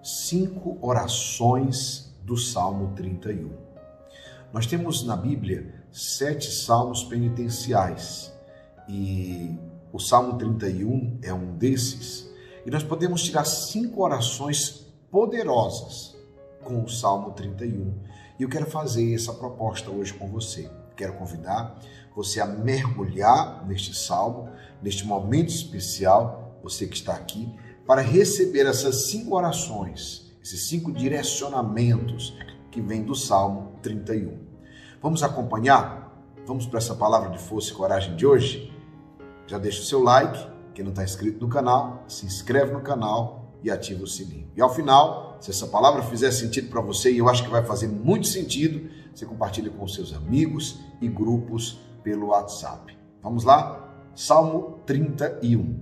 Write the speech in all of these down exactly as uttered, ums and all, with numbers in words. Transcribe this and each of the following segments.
cinco orações do Salmo trinta e um. Nós temos na Bíblia sete salmos penitenciais e o Salmo trinta e um é um desses. E nós podemos tirar cinco orações poderosas com o Salmo trinta e um. E eu quero fazer essa proposta hoje com você. Quero convidar você a mergulhar neste salmo, neste momento especial, você que está aqui, para receber essas cinco orações, esses cinco direcionamentos que vêm do Salmo trinta e um. Vamos acompanhar? Vamos para essa palavra de força e coragem de hoje? Já deixa o seu like, quem não está inscrito no canal, se inscreve no canal e ativa o sininho. E ao final, se essa palavra fizer sentido para você, e eu acho que vai fazer muito sentido, você compartilha com seus amigos e grupos pelo WhatsApp. Vamos lá? Salmo trinta e um.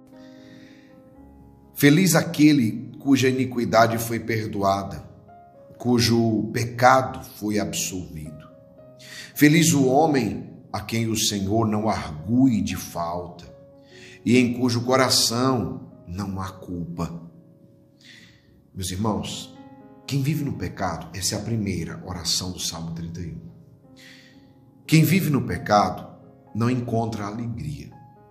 Feliz aquele cuja iniquidade foi perdoada, cujo pecado foi absolvido. Feliz o homem a quem o Senhor não argue de falta e em cujo coração não há culpa. Meus irmãos, quem vive no pecado, essa é a primeira oração do Salmo trinta e um. Quem vive no pecado não encontra alegria.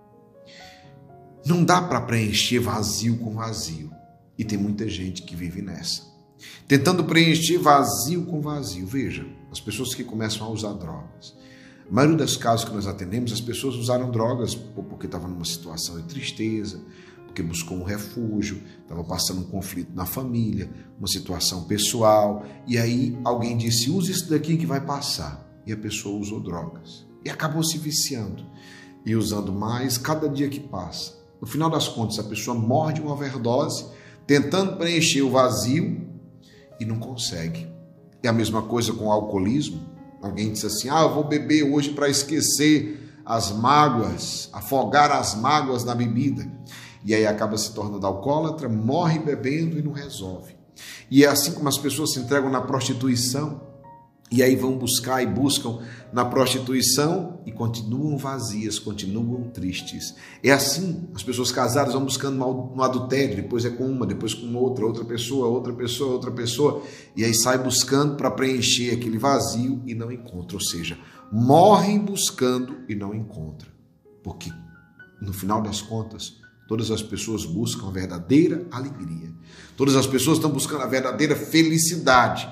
Não dá para preencher vazio com vazio. E tem muita gente que vive nessa. Tentando preencher vazio com vazio. Veja, as pessoas que começam a usar drogas. A maioria dos casos que nós atendemos, as pessoas usaram drogas porque estavam numa situação de tristeza, porque buscou um refúgio, estava passando um conflito na família, uma situação pessoal, e aí alguém disse, use isso daqui que vai passar. E a pessoa usou drogas. E acabou se viciando. E usando mais cada dia que passa. No final das contas, a pessoa morre de uma overdose, tentando preencher o vazio e não consegue. É a mesma coisa com o alcoolismo. Alguém diz assim, ah, eu vou beber hoje para esquecer as mágoas, afogar as mágoas na bebida. E aí acaba se tornando alcoólatra, morre bebendo e não resolve. E é assim como as pessoas se entregam na prostituição, e aí vão buscar e buscam na prostituição e continuam vazias, continuam tristes. É assim, as pessoas casadas vão buscando no adultério, depois é com uma, depois com outra, outra pessoa, outra pessoa, outra pessoa, e aí sai buscando para preencher aquele vazio e não encontra, ou seja, morrem buscando e não encontram. Porque, no final das contas, todas as pessoas buscam a verdadeira alegria. Todas as pessoas estão buscando a verdadeira felicidade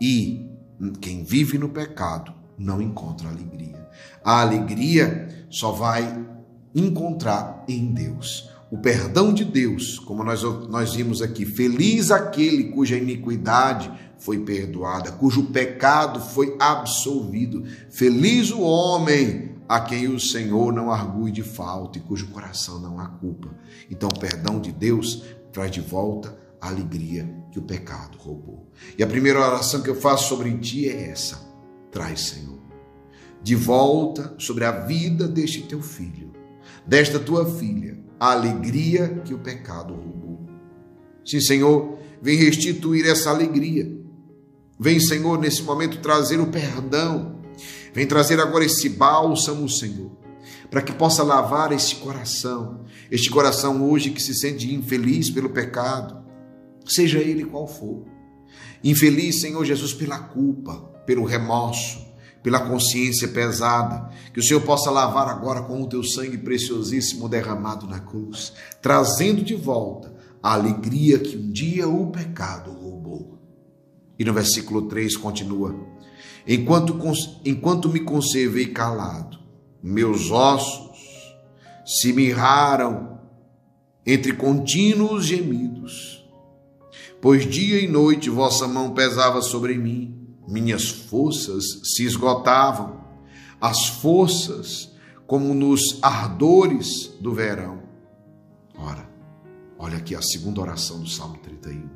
e quem vive no pecado não encontra alegria. A alegria só vai encontrar em Deus. O perdão de Deus, como nós, nós vimos aqui, feliz aquele cuja iniquidade foi perdoada, cujo pecado foi absolvido. Feliz o homem a quem o Senhor não argue de falta e cujo coração não há culpa. Então o perdão de Deus traz de volta a alegria que o pecado roubou. E a primeira oração que eu faço sobre ti é essa. Traz, Senhor, de volta sobre a vida deste teu filho, desta tua filha, a alegria que o pecado roubou. Sim, Senhor, vem restituir essa alegria. Vem, Senhor, nesse momento trazer o perdão. Vem trazer agora esse bálsamo, Senhor, para que possa lavar este coração. Este coração hoje que se sente infeliz pelo pecado, seja ele qual for. Infeliz, Senhor Jesus, pela culpa, pelo remorso, pela consciência pesada, que o Senhor possa lavar agora com o teu sangue preciosíssimo derramado na cruz, trazendo de volta a alegria que um dia o pecado roubou. E no versículo três continua, enquanto, enquanto me conservei calado, meus ossos se mirraram entre contínuos gemidos, pois dia e noite vossa mão pesava sobre mim, minhas forças se esgotavam, as forças como nos ardores do verão. Ora, olha aqui a segunda oração do Salmo trinta e um.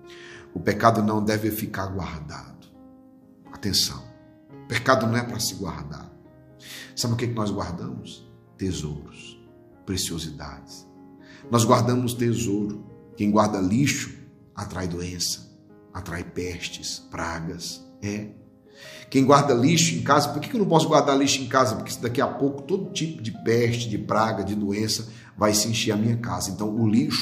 O pecado não deve ficar guardado. Atenção, o pecado não é para se guardar. Sabe o que nós guardamos? Tesouros, preciosidades. Nós guardamos tesouro. Quem guarda lixo atrai doença, atrai pestes, pragas. É. Quem guarda lixo em casa, por que eu não posso guardar lixo em casa? Porque daqui a pouco todo tipo de peste, de praga, de doença vai se encher a minha casa. Então o lixo,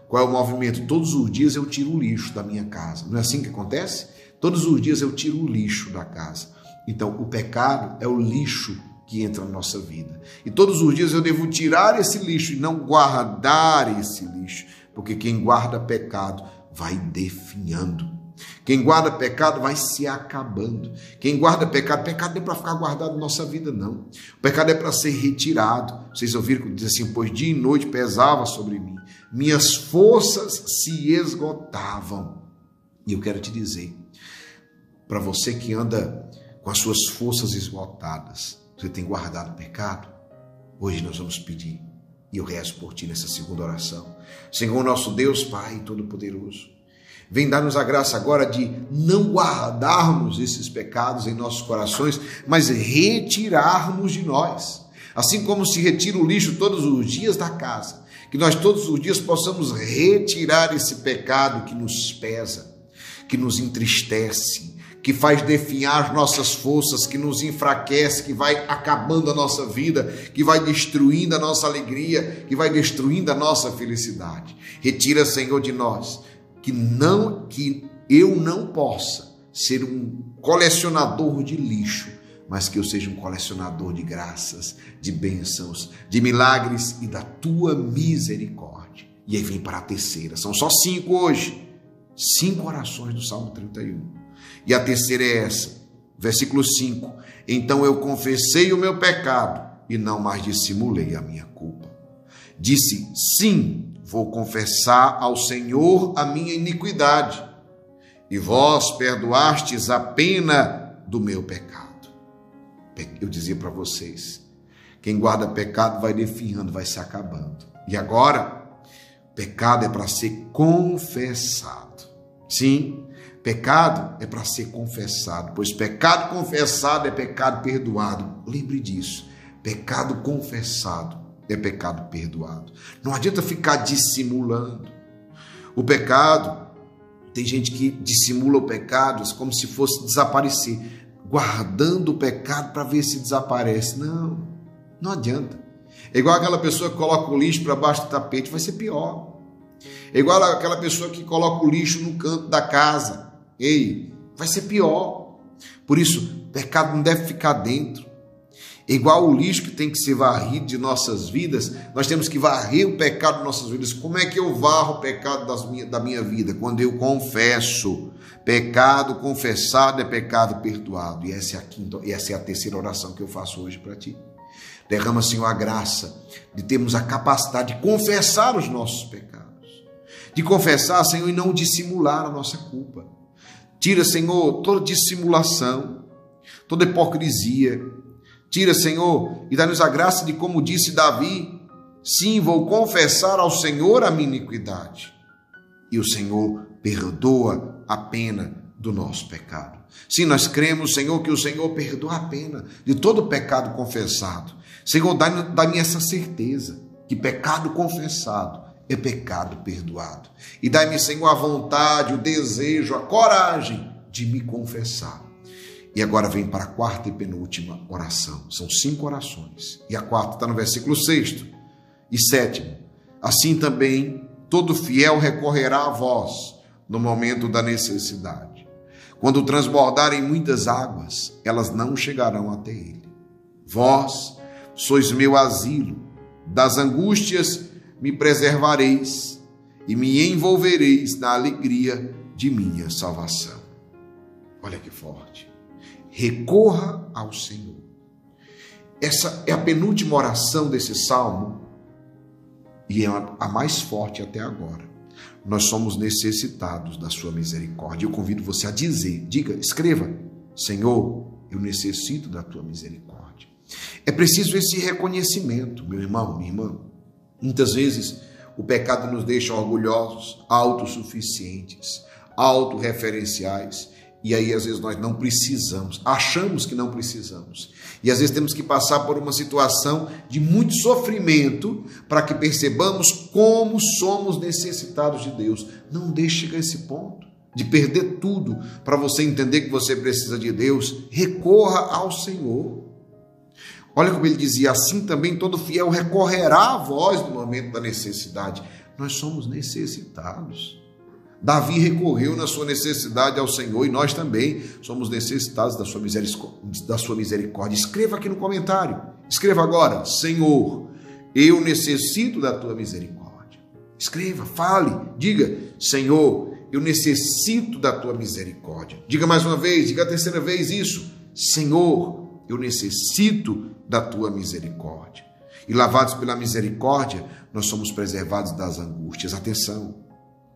Qual é o movimento? Todos os dias eu tiro o lixo da minha casa. Não é assim que acontece? Todos os dias eu tiro o lixo da casa. Então, o pecado é o lixo que entra na nossa vida. E todos os dias eu devo tirar esse lixo e não guardar esse lixo. Porque quem guarda pecado vai definhando. Quem guarda pecado vai se acabando. Quem guarda pecado, pecado não é para ficar guardado na nossa vida, não. O pecado é para ser retirado. Vocês ouviram que diz assim, pois dia e noite pesava sobre mim. Minhas forças se esgotavam. E eu quero te dizer, para você que anda com as suas forças esgotadas, você tem guardado o pecado? Hoje nós vamos pedir, e eu rezo por ti nessa segunda oração. Senhor nosso Deus, Pai Todo-Poderoso, vem dar-nos a graça agora de não guardarmos esses pecados em nossos corações, mas retirarmos de nós. Assim como se retira o lixo todos os dias da casa, que nós todos os dias possamos retirar esse pecado que nos pesa, que nos entristece, que faz definhar as nossas forças, que nos enfraquece, que vai acabando a nossa vida, que vai destruindo a nossa alegria, que vai destruindo a nossa felicidade. Retira, Senhor, de nós, que não, que eu não possa ser um colecionador de lixo, mas que eu seja um colecionador de graças, de bênçãos, de milagres e da tua misericórdia. E aí vem para a terceira, são só cinco hoje, cinco orações do Salmo trinta e um. E a terceira é essa, versículo cinco. Então eu confessei o meu pecado e não mais dissimulei a minha culpa. Disse, sim, vou confessar ao Senhor a minha iniquidade, e vós perdoastes a pena do meu pecado. Eu dizia para vocês, quem guarda pecado vai definhando, vai se acabando. E agora, pecado é para ser confessado. Sim, pecado é para ser confessado, pois pecado confessado é pecado perdoado. Lembre disso, pecado confessado é pecado perdoado. Não adianta ficar dissimulando. O pecado, tem gente que dissimula o pecado como se fosse desaparecer, guardando o pecado para ver se desaparece. Não, não adianta. É igual aquela pessoa que coloca o lixo para baixo do tapete, vai ser pior. É igual aquela pessoa que coloca o lixo no canto da casa. Ei, vai ser pior. Por isso, pecado não deve ficar dentro. É igual o lixo que tem que ser varrido de nossas vidas, nós temos que varrer o pecado de nossas vidas. Como é que eu varro o pecado das minha, da minha vida? Quando eu confesso. Pecado confessado é pecado perdoado. E essa é a quinta, essa é a terceira oração que eu faço hoje para ti. Derrama, Senhor, a graça de termos a capacidade de confessar os nossos pecados. De confessar, Senhor, e não dissimular a nossa culpa. Tira, Senhor, toda dissimulação, toda hipocrisia. Tira, Senhor, e dá-nos a graça de, como disse Davi, sim, vou confessar ao Senhor a minha iniquidade. E o Senhor perdoa a pena do nosso pecado. Sim, nós cremos, Senhor, que o Senhor perdoa a pena de todo pecado confessado. Senhor, dá-me essa certeza que pecado confessado é pecado perdoado. E dá-me, Senhor, a vontade, o desejo, a coragem de me confessar. E agora vem para a quarta e penúltima oração. São cinco orações. E a quarta está no versículo sexto e sétimo. Assim também todo fiel recorrerá a vós no momento da necessidade. Quando transbordarem muitas águas, elas não chegarão até ele. Vós sois meu asilo, das angústias me preservareis e me envolvereis na alegria de minha salvação. Olha que forte. Recorra ao Senhor. Essa é a penúltima oração desse salmo e é a mais forte até agora. Nós somos necessitados da sua misericórdia. Eu convido você a dizer, diga, escreva, Senhor, eu necessito da tua misericórdia. É preciso esse reconhecimento, meu irmão, minha irmã. Muitas vezes o pecado nos deixa orgulhosos, autossuficientes, autorreferenciais. E aí, às vezes, nós não precisamos, achamos que não precisamos. E, às vezes, temos que passar por uma situação de muito sofrimento para que percebamos como somos necessitados de Deus. Não deixe chegar a esse ponto de perder tudo para você entender que você precisa de Deus. Recorra ao Senhor. Olha como ele dizia, assim também todo fiel recorrerá a vós no momento da necessidade. nós somos necessitados. Davi recorreu na sua necessidade ao Senhor e nós também somos necessitados da sua misericórdia. Da sua misericórdia. Escreva aqui no comentário. Escreva agora: Senhor, eu necessito da tua misericórdia. Escreva, fale, diga: Senhor, eu necessito da tua misericórdia. Diga mais uma vez, diga a terceira vez isso: Senhor, eu necessito da tua misericórdia. E lavados pela misericórdia, nós somos preservados das angústias. Atenção,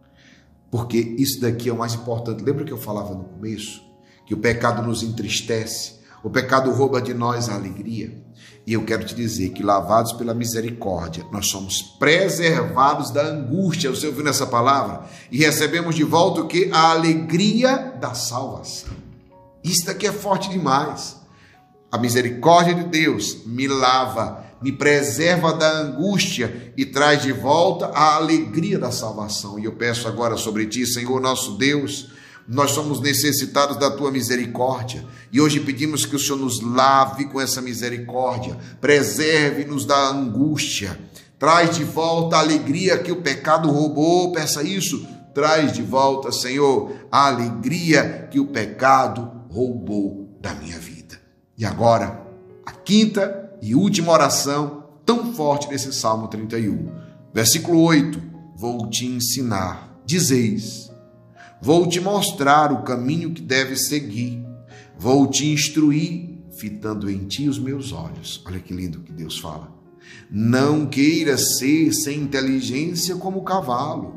porque isso daqui é o mais importante. Lembra que eu falava no começo? Que o pecado nos entristece, o pecado rouba de nós a alegria. E eu quero te dizer que lavados pela misericórdia, nós somos preservados da angústia. Você ouviu nessa palavra? E recebemos de volta o quê? A alegria da salvação. Isso daqui é forte demais. A misericórdia de Deus me lava, me preserva da angústia e traz de volta a alegria da salvação. E eu peço agora sobre ti, Senhor nosso Deus, nós somos necessitados da tua misericórdia e hoje pedimos que o Senhor nos lave com essa misericórdia, preserve-nos da angústia, traz de volta a alegria que o pecado roubou. Peça isso, traz de volta, Senhor, a alegria que o pecado roubou da minha vida. E agora, a quinta e última oração tão forte nesse Salmo trinta e um. Versículo oito. Vou te ensinar, dizeis, vou te mostrar o caminho que deves seguir, vou te instruir, fitando em ti os meus olhos. Olha que lindo que Deus fala. Não queiras ser sem inteligência como o cavalo,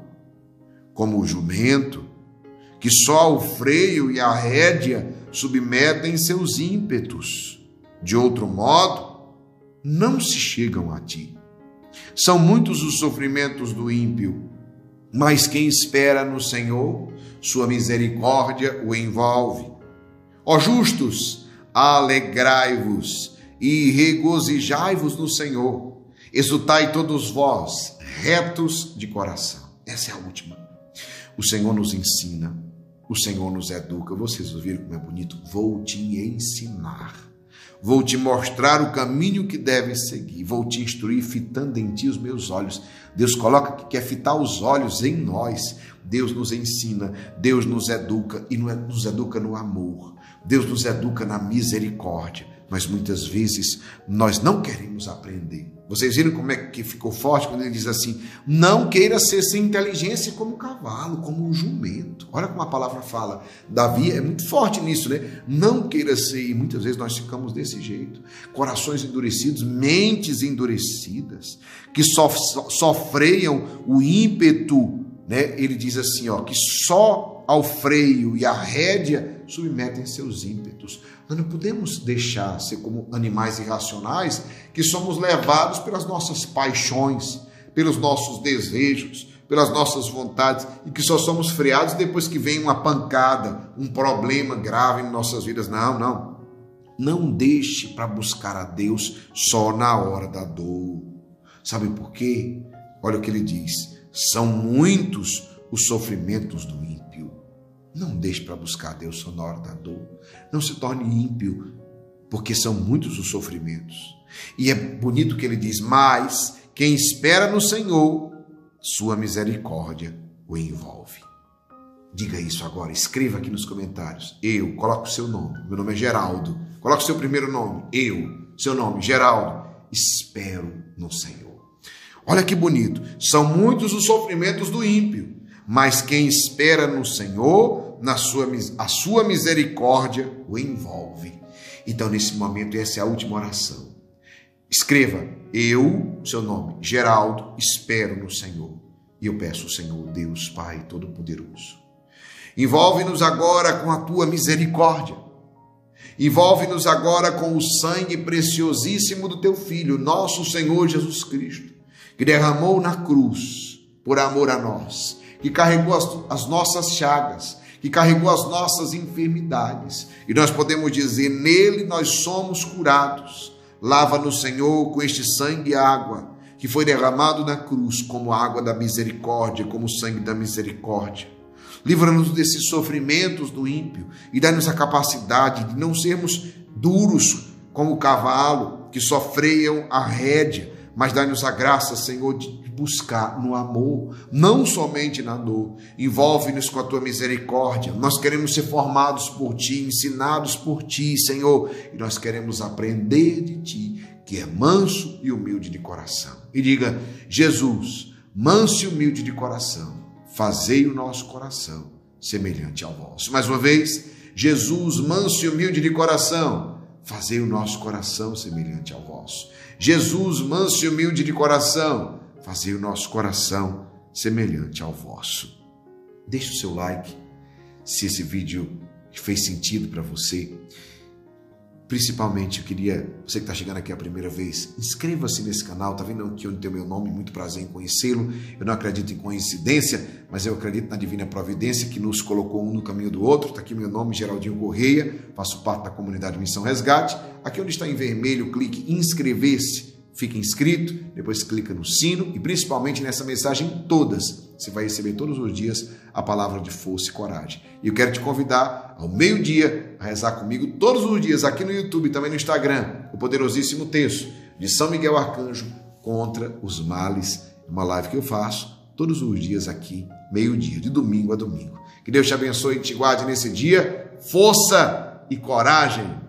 como o jumento, que só o freio e a rédea submetem seus ímpetos. De outro modo, não se chegam a ti. São muitos os sofrimentos do ímpio, mas quem espera no Senhor, sua misericórdia o envolve. Ó justos, alegrai-vos e regozijai-vos no Senhor. Exultai todos vós, retos de coração. Essa é a última. O Senhor nos ensina, o Senhor nos educa. Vocês ouviram como é bonito? Vou te ensinar. Vou te mostrar o caminho que deves seguir. Vou te instruir, fitando em ti os meus olhos. Deus coloca que quer fitar os olhos em nós. Deus nos ensina, Deus nos educa e nos educa no amor. Deus nos educa na misericórdia. Mas muitas vezes nós não queremos aprender. Vocês viram como é que ficou forte quando ele diz assim: não queira ser sem inteligência como um cavalo, como um jumento. Olha como a palavra fala. Davi é muito forte nisso, né? Não queira ser, e muitas vezes nós ficamos desse jeito. Corações endurecidos, mentes endurecidas, que so, so, sofreiam o ímpeto, né? Ele diz assim, ó, que só ao freio e à rédea submetem seus ímpetos. Nós não podemos deixar ser como animais irracionais que somos levados pelas nossas paixões, pelos nossos desejos, pelas nossas vontades e que só somos freados depois que vem uma pancada, um problema grave em nossas vidas. Não, não. Não deixe para buscar a Deus só na hora da dor. Sabe por quê? Olha o que ele diz. São muitos os sofrimentos do ímpio. Não deixe para buscar a Deus só na hora da dor. Não se torne ímpio, porque são muitos os sofrimentos. E é bonito que ele diz, mas quem espera no Senhor, sua misericórdia o envolve. Diga isso agora, escreva aqui nos comentários. Eu, coloque o seu nome, meu nome é Geraldo. Coloque o seu primeiro nome, eu, seu nome, Geraldo. Espero no Senhor. Olha que bonito, são muitos os sofrimentos do ímpio, mas quem espera no Senhor, na sua, a sua misericórdia o envolve. Então, nesse momento, essa é a última oração. Escreva, eu, seu nome, Geraldo, espero no Senhor. E eu peço ao Senhor, Deus Pai Todo-Poderoso, envolve-nos agora com a tua misericórdia. Envolve-nos agora com o sangue preciosíssimo do teu Filho, nosso Senhor Jesus Cristo, que derramou na cruz por amor a nós, que carregou as, as nossas chagas, que carregou as nossas enfermidades. E nós podemos dizer, nele nós somos curados. Lava-nos, Senhor, com este sangue e água, que foi derramado na cruz como água da misericórdia, como sangue da misericórdia. Livra-nos desses sofrimentos do ímpio e dá-nos a capacidade de não sermos duros como o cavalo, que sofreiam a rédea, mas dá-nos a graça, Senhor, de buscar no amor, não somente na dor. Envolve-nos com a tua misericórdia. Nós queremos ser formados por ti, ensinados por ti, Senhor, e nós queremos aprender de ti, que é manso e humilde de coração. E diga: Jesus, manso e humilde de coração, fazei o nosso coração semelhante ao vosso. Mais uma vez, Jesus, manso e humilde de coração, fazei o nosso coração semelhante ao vosso. Jesus, manso e humilde de coração, fazei o nosso coração semelhante ao vosso. Deixe o seu like se esse vídeo fez sentido para você. Principalmente, eu queria, você que está chegando aqui a primeira vez, inscreva-se nesse canal. Está vendo aqui onde tem o meu nome? Muito prazer em conhecê-lo. Eu não acredito em coincidência, mas eu acredito na divina providência que nos colocou um no caminho do outro. Está aqui meu nome, Geraldinho Correia, faço parte da comunidade Missão Resgate. Aqui onde está em vermelho, clique em inscrever-se, fique inscrito, depois clica no sino e principalmente nessa mensagem todas. Você vai receber todos os dias a palavra de força e coragem. E eu quero te convidar ao meio-dia a rezar comigo todos os dias aqui no YouTube e também no Instagram, o poderosíssimo texto de São Miguel Arcanjo contra os males. Uma live que eu faço todos os dias aqui, meio-dia, de domingo a domingo. Que Deus te abençoe e te guarde nesse dia. Força e coragem.